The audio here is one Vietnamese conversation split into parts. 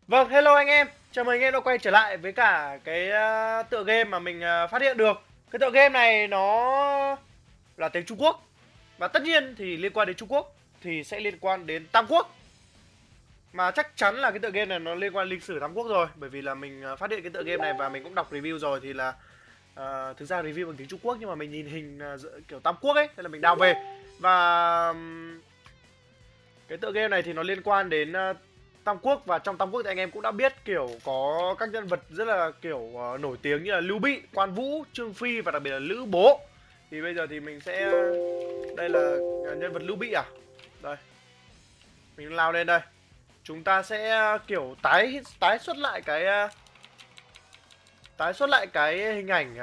Vâng, hello anh em. Chào mừng anh em đã quay trở lại với cả cái tựa game mà mình phát hiện được. Cái tựa game này nó là tiếng Trung Quốc. Và tất nhiên thì liên quan đến Trung Quốc thì sẽ liên quan đến Tam Quốc. Mà chắc chắn là cái tựa game này nó liên quan lịch sử Tam Quốc rồi. Bởi vì là mình phát hiện cái tựa game này và mình cũng đọc review rồi thì là thực ra review bằng tiếng Trung Quốc nhưng mà mình nhìn hình kiểu Tam Quốc ấy, thế là mình download về. Và cái tựa game này thì nó liên quan đến Tam Quốc, và trong Tam Quốc thì anh em cũng đã biết kiểu có các nhân vật rất là kiểu nổi tiếng như là Lưu Bị, Quan Vũ, Trương Phi và đặc biệt là Lữ Bố. Thì bây giờ thì mình sẽ đây là nhân vật Lưu Bị à? Đây, mình lao lên đây. Chúng ta sẽ kiểu tái xuất lại cái hình ảnh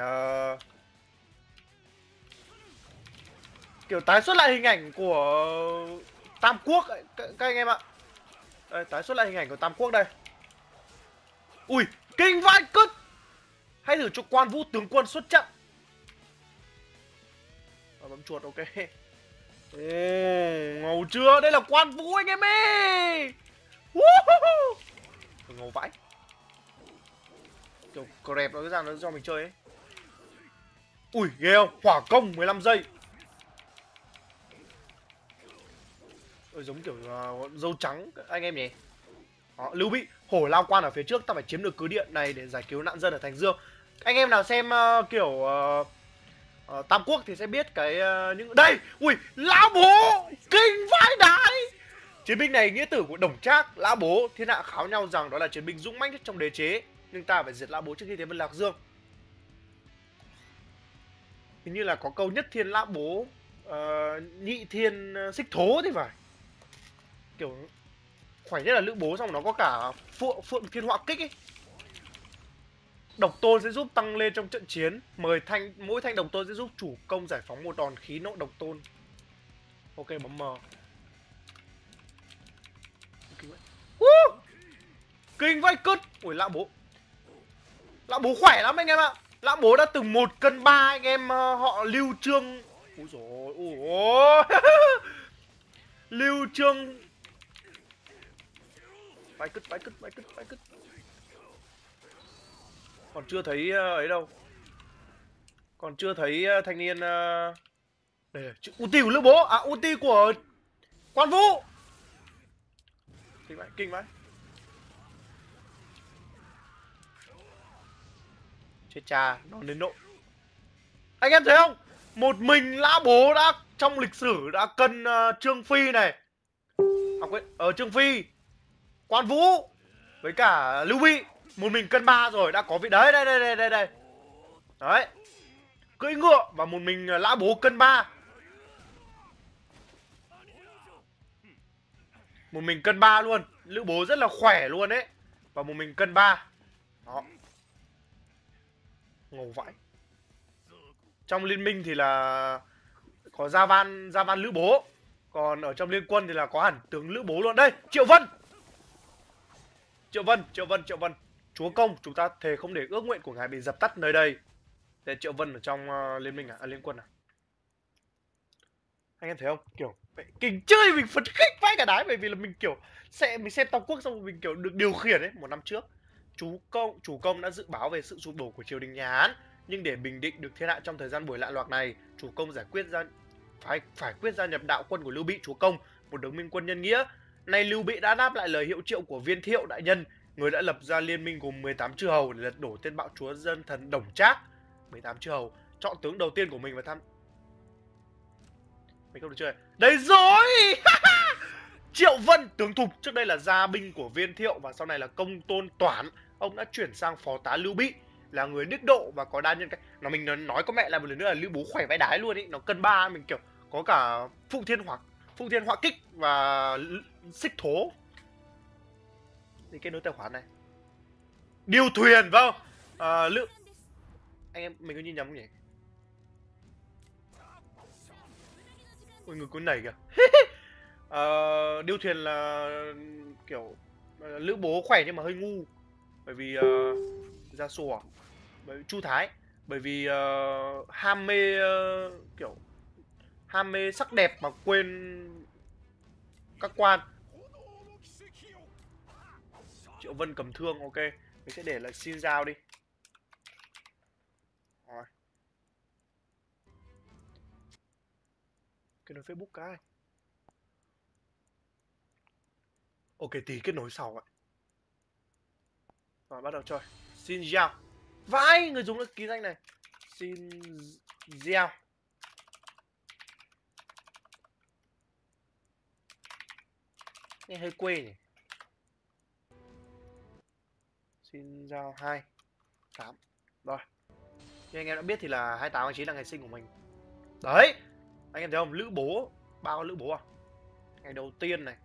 kiểu tái xuất lại hình ảnh của Tam Quốc ấy, các anh em ạ. Đây, tái xuất lại hình ảnh của Tam Quốc đây. Ui, kinh vãi cứt. Hãy thử cho Quan Vũ tướng quân xuất trận. Bấm chuột, ok. Ồ, ngầu chưa? Đây là Quan Vũ anh em ơi. Ngầu vãi. Kiểu crep nó cái ra nó cho mình chơi ấy. Ui, ghê không? Hỏa công 15 giây. Giống kiểu dâu trắng anh em nhỉ. Đó, Lưu Bị, hổ lao quan ở phía trước, ta phải chiếm được cứ điện này để giải cứu nạn dân ở Thành Dương. Anh em nào xem kiểu Tam Quốc thì sẽ biết cái những đây. Ui, lão bố kinh vãi đái. Chiến binh này nghĩa tử của Đổng Trác, Lã Bố, thiên hạ kháo nhau rằng đó là chiến binh dũng mãnh nhất trong đế chế, nhưng ta phải diệt Lã Bố trước khi tiến vào Lạc Dương. Hình như là có câu nhất thiên Lã Bố, nhị thiên Xích Thố thì phải. Kiểu khỏe nhất là Lữ Bố, xong nó có cả Phượng Thiên Họa Kích ấy. Độc tôn sẽ giúp tăng lên trong trận chiến. Mỗi thanh độc tôn sẽ giúp chủ công giải phóng một đòn khí nộ độc tôn. Ok, bấm M. Kinh vãi cứt. Ui, Lão Bố khỏe lắm anh em ạ. Lão Bố đã từng 1 cân 3 anh em họ Lưu Trương. Úi dồi ôi. Lưu Trương. Vãi cứt. Còn chưa thấy ấy đâu. Còn chưa thấy thanh niên đây là chữ ulti của Lữ Bố. À, ulti của Quan Vũ. Kinh vãi. Chết cha, nó đến nộ. Anh em thấy không? Một mình Lã Bố đã trong lịch sử đã cân Trương Phi này. À quên, Trương Phi, Quan Vũ với cả Lưu Bị. Một mình cân 3 rồi, đã có vị đấy, đây. Đấy. Cưỡi ngựa và một mình Lã Bố cân 3. Một mình cân 3 luôn. Lữ Bố rất là khỏe luôn đấy. Và một mình cân 3. Đó. Ngầu vãi. Trong liên minh thì là có Gia Van Lữ Bố. Còn ở trong liên quân thì là có hẳn tướng Lữ Bố luôn. Đây, Triệu Vân. Triệu Vân. Chúa công, chúng ta thề không để ước nguyện của ngài bị dập tắt nơi đây. Để Triệu Vân ở trong liên minh liên quân à? Anh em thấy không? Kiểu kinh chơi mình phấn khích vãi cả đái, bởi vì là mình kiểu mình xem Tam Quốc xong rồi mình kiểu được điều khiển ấy. Một năm trước, chủ công đã dự báo về sự sụp đổ của triều đình nhà Hán, nhưng để bình định được thiên hạ trong thời gian buổi lạn loạt này, chủ công phải quyết gia nhập đạo quân của Lưu Bị chúa công, một đồng minh quân nhân nghĩa. Nay Lưu Bị đã đáp lại lời hiệu triệu của Viên Thiệu đại nhân, người đã lập ra liên minh gồm 18 chư hầu để lật đổ tên bạo chúa dân thần Đổng Trác. 18 chư hầu chọn tướng đầu tiên của mình và mình không được chơi. Đấy rồi. Triệu Vân, tướng thục, trước đây là gia binh của Viên Thiệu và sau này là Công Tôn Toản. Ông đã chuyển sang phó tá Lưu Bị, là người đức độ và có đa nhân cách. Mình nói có mẹ là một lần nữa là Lữ Bố khỏe vãi đái luôn ý. Nó cân 3, mình kiểu có cả Phụng Thiên Họa Kích và Xích Thố. Thì kết nối tài khoản này. Điêu thuyền, vâng. Anh em mình có nhìn nhầm không nhỉ? Ôi, người cuốn nảy kìa. Điêu thuyền là kiểu Lữ Bố khỏe nhưng mà hơi ngu. Bởi vì Gia Sùa, bởi vì Chu Thái, bởi vì kiểu ham mê sắc đẹp mà quên các quan. Triệu Vân cầm thương, ok. Mình sẽ để lại Xin Giao đi. Rồi. Kết nối Facebook cái. Ok, tí kết nối sau vậy. Rồi bắt đầu chơi. Xin Giao. Vãi, người dùng được ký danh này. Xin Giao. Nghe hơi quê nhỉ. Xin Giao 28. Rồi. Như anh em đã biết thì là 28 tháng 9 là ngày sinh của mình. Đấy. Anh em thấy không? Lữ bố. Bao con lữ bố à? Ngày đầu tiên này.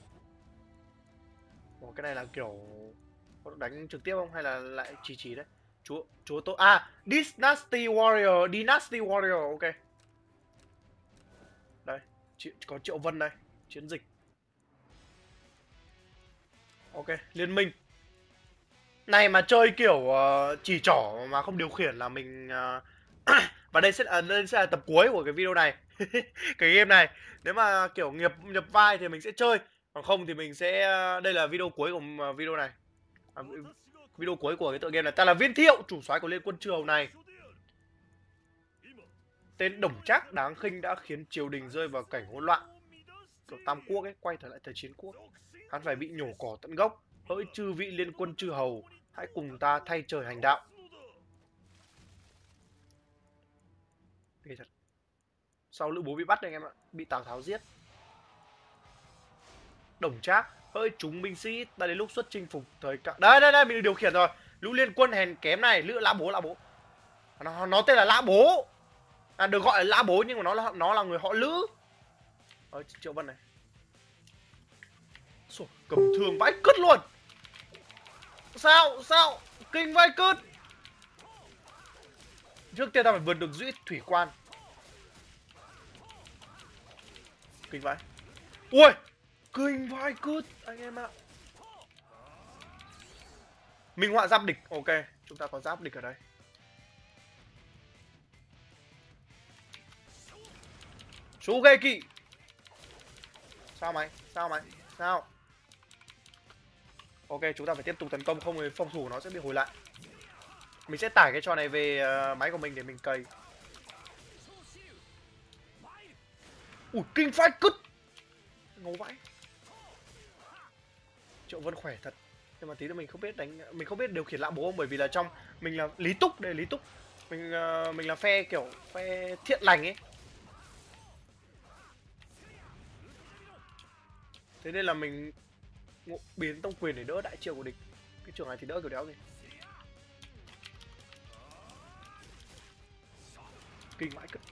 Ủa, cái này là kiểu có đánh trực tiếp không hay là lại chỉ đấy? Chúa tôi Dynasty Warrior, Dynasty Warrior, ok. Đây, có Triệu Vân đây, chiến dịch. Ok, liên minh. Này mà chơi kiểu chỉ trỏ mà không điều khiển là mình và đây sẽ là tập cuối của cái video này. Cái game này. Nếu mà kiểu nhập vai thì mình sẽ chơi, còn không thì mình sẽ đây là video cuối của video này. Video cuối của cái tựa game này. Ta là Viên Thiệu, chủ soái của Liên quân Chư Hầu này. Tên Đồng Trác đáng khinh đã khiến triều đình rơi vào cảnh hỗn loạn. Kiểu Tam Quốc ấy, quay trở lại thời Chiến Quốc. Hắn phải bị nhổ cỏ tận gốc. Hỡi chư vị Liên quân Chư Hầu, hãy cùng ta thay trời hành đạo. Ghê thật. Sau Lữ Bố bị bắt này anh em ạ, bị Tào Tháo giết. Đồng Trác, hỡi chúng binh sĩ, đã đến lúc xuất chinh phục thời cận. Đây mình được điều khiển rồi. Lũ liên quân hèn kém này, Lã Bố. Nó tên là Lã Bố. Được gọi là Lã Bố nhưng mà nó là người họ Lữ. Triệu Vân này. Cầm thương vãi cứt luôn. Sao kinh vãi cứt. Trước tiên ta phải vượt được dũy thủy quan. Kinh vãi. Ui, kinh vãi cứt anh em ạ. Minh họa giáp địch, ok. Chúng ta có giáp địch ở đây. Shugeki. Sao mày? Sao? Ok, chúng ta phải tiếp tục tấn công, không thì phòng thủ nó sẽ bị hồi lại. Mình sẽ tải cái trò này về máy của mình để mình cày. Ui, kinh phách cứt. Ngấu vãi. Triệu Vân khỏe thật. Nhưng mà tí nữa mình không biết mình không biết điều khiển Lã Bố không, bởi vì là trong mình là Lý Túc, đây là Lý Túc. Mình là phe kiểu phe thiện lành ấy. Thế nên là mình biến tông quyền để đỡ đại triệu của địch. Cái trường này thì đỡ kiểu đéo gì. Kinh vãi cực.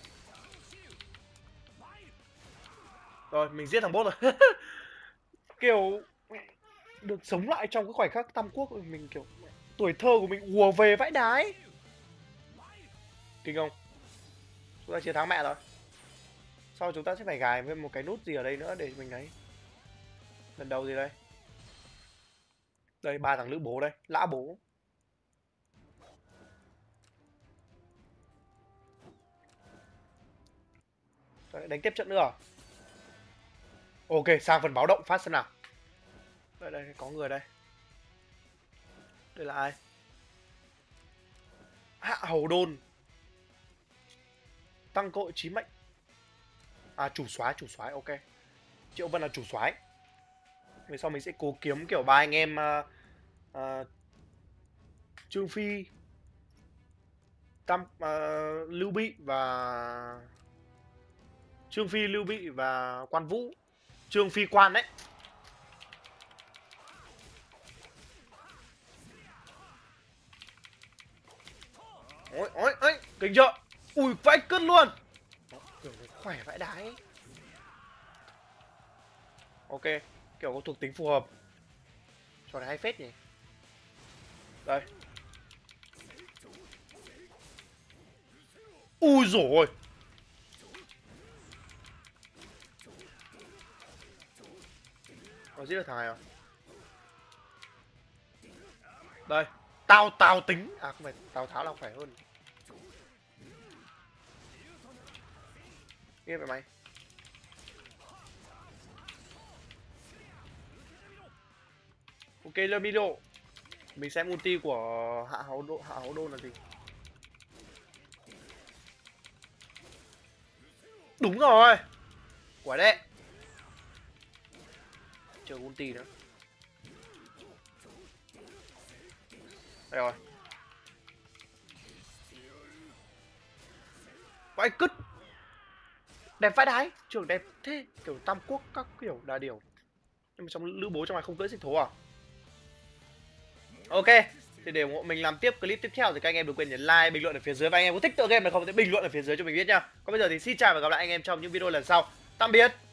Rồi mình giết thằng boss rồi. Kiểu được sống lại trong cái khoảnh khắc Tam Quốc, mình kiểu tuổi thơ của mình ùa về vãi đái. Kinh không? Chúng ta chiến thắng mẹ rồi. Sau chúng ta sẽ phải gài với một cái nút gì ở đây nữa để mình ấy. Lần đầu gì đây? Đây, 3 thằng Lữ Bố đây, Lã Bố. Đánh tiếp trận nữa à? Ok, sang phần báo động phát xem nào. Đây, có người đây. Đây là ai? Hạ Hầu Đôn. Tăng cơ hội chí mệnh. Chủ soái, ok. Triệu Vân là chủ soái. Về sau mình sẽ cố kiếm kiểu ba anh em Trương Phi, Lưu Bị và Quan Vũ. Trương Phi Quan đấy. Ôi, kinh chưa? Ui, vãi cứt luôn. Kiểu khỏe vãi đái. Ok, kiểu có thuộc tính phù hợp. Trò này hay phết nhỉ. Đây. Ui dồi. Có giết được thằng này à? Đây. Tao tính. Không phải, Tào Tháo là khỏe hơn. Nghe vậy mày. Ok Lamilo. Mình xem ulti của Hạ Hầu Đôn là gì. Đúng rồi. Quả đấy. Chờ ulti nữa. Đây rồi. Vãi cứt. Đẹp vãi đái. Trường đẹp thế. Kiểu tam quốc các kiểu đà điểu. Nhưng mà trong lữ bố trong này không cưỡi dịch thố à? Ok. Thì để ủng hộ mình làm tiếp clip tiếp theo thì các anh em đừng quên nhấn like, bình luận ở phía dưới. Và anh em có thích tựa game này không thì bình luận ở phía dưới cho mình biết nha. Còn bây giờ thì xin chào và gặp lại anh em trong những video lần sau. Tạm biệt.